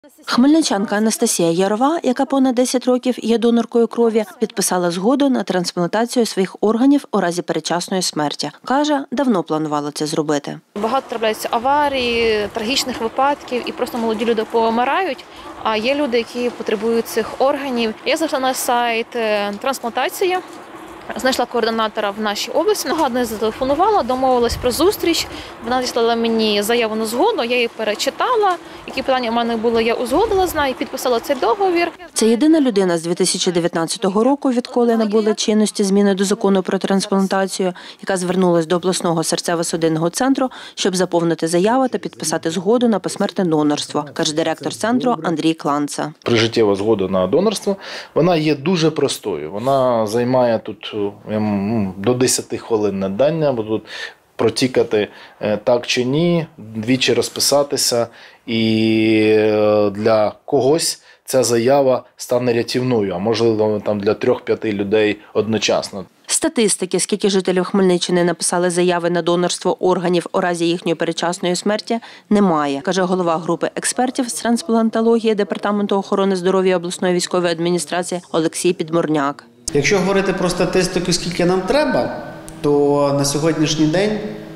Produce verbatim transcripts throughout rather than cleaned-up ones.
Хмельничанка Анастасія Ярова, яка понад десять років є доноркою крові, підписала згоду на трансплантацію своїх органів у разі передчасної смерті. Каже, давно планувала це зробити. Багато трапляються аварій, трагічних випадків і просто молоді люди помирають, а є люди, які потребують цих органів. Я зайшла на сайт трансплантації, знайшла координатора в нашій області, нагадно зателефонувала, домовилась про зустріч. Вона надіслала мені заяву на згоду, я її перечитала. Які питання в мене були, я узгодила з нею, підписала цей договір. Це єдина людина з дві тисячі дев'ятнадцятого року, відколи набули чинності зміни до закону про трансплантацію, яка звернулась до обласного серцево-судинного центру, щоб заповнити заяву та підписати згоду на посмертне донорство, каже директор центру Андрій Кланца. Прижиттєва згода на донорство, вона є дуже простою. Вона займає тут до десяти хвилин надання, бо тут протікати так чи ні, двічі розписатися, і для когось ця заява стане рятівною, а можливо там для трьох-п'яти людей одночасно. Статистики, скільки жителів Хмельниччини написали заяви на донорство органів у разі їхньої передчасної смерті, немає, каже голова групи експертів з трансплантології Департаменту охорони здоров'я обласної військової адміністрації Олексій Підморняк. Якщо говорити про статистику, скільки нам треба, то на сьогоднішній день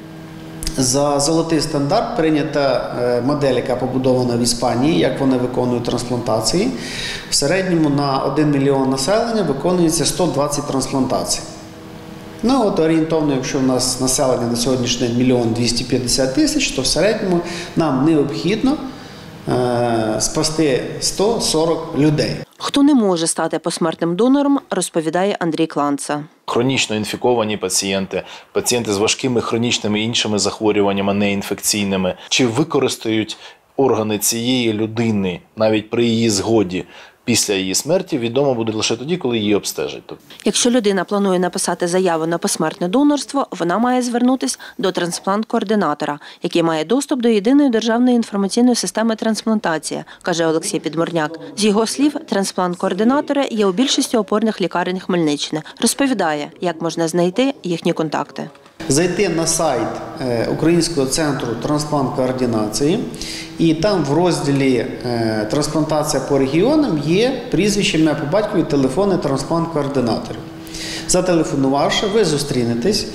за золотий стандарт прийнята модель, яка побудована в Іспанії, як вони виконують трансплантації. В середньому на один мільйон населення виконується сто двадцять трансплантацій. Ну от орієнтовно, якщо у нас населення на сьогоднішній день мільйон двісті п'ятдесят тисяч, то в середньому нам необхідно е, спасти сто сорок людей. Хто не може стати посмертним донором, розповідає Андрій Кланца. Хронічно інфіковані пацієнти, пацієнти з важкими хронічними іншими захворюваннями, неінфекційними, чи використають органи цієї людини навіть при її згоді після її смерті, відомо буде лише тоді, коли її обстежать. Якщо людина планує написати заяву на посмертне донорство, вона має звернутися до трансплант-координатора, який має доступ до єдиної державної інформаційної системи трансплантації, каже Олексій Підморняк. З його слів, трансплант-координатори є у більшості опорних лікарень Хмельниччини. Розповідає, як можна знайти їхні контакти. Зайти на сайт Українського центру трансплант-координації, і там в розділі «Трансплантація по регіонам» є прізвище, ім'я по батькові, телефони трансплант-координаторів. Зателефонувавши, ви зустрінетесь,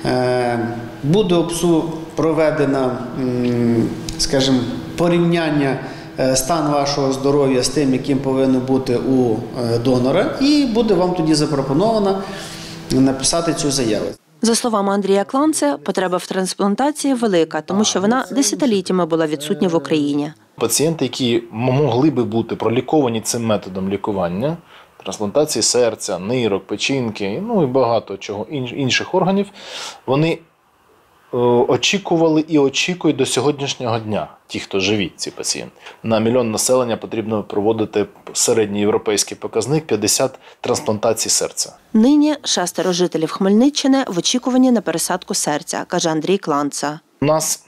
буде ОПСУ проведено, скажімо, порівняння стан вашого здоров'я з тим, яким повинно бути у донора, і буде вам тоді запропоновано написати цю заяву. За словами Андрія Кланце, потреба в трансплантації велика, тому що вона десятиліттями була відсутня в Україні. Пацієнти, які могли би бути проліковані цим методом лікування, трансплантації серця, нирок, печінки, ну і багато чого інших органів, вони очікували і очікують до сьогоднішнього дня, ті, хто живі, ці пацієнти. На мільйон населення потрібно проводити середній європейський показник п'ятдесят трансплантацій серця. Нині шестеро жителів Хмельниччини в очікуванні на пересадку серця, каже Андрій Кланца. У нас,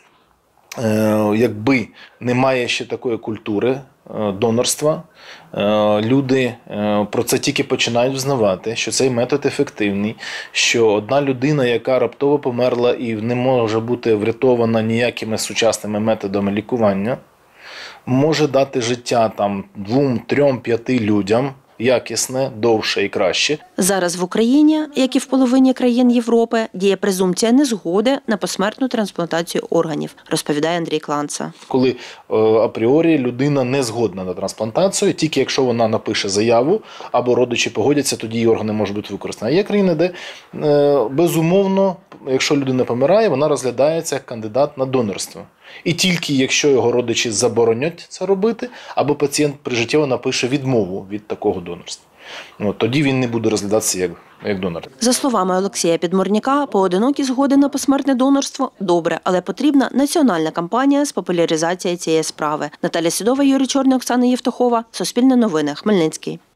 якби немає ще такої культури донорства, люди про це тільки починають взнавати, що цей метод ефективний, що одна людина, яка раптово померла і не може бути врятована ніякими сучасними методами лікування, може дати життя там двом, трьом, п'яти людям, якісне, довше і краще. Зараз в Україні, як і в половині країн Європи, діє презумпція незгоди на посмертну трансплантацію органів, розповідає Андрій Кланца. Коли апріорі людина не згодна на трансплантацію, тільки якщо вона напише заяву або родичі погодяться, тоді її органи можуть бути використані. А є країни, де безумовно, якщо людина помирає, вона розглядається як кандидат на донорство. І тільки якщо його родичі заборонять це робити, або пацієнт прижиттєво напише відмову від такого донорства. Ну, тоді він не буде розглядатися як, як донор. За словами Олексія Підморняка, поодинокі згоди на посмертне донорство – добре, але потрібна національна кампанія з популяризації цієї справи. Наталя Сідова, Юрій Чорний, Оксана Євтухова. Суспільне новини. Хмельницький.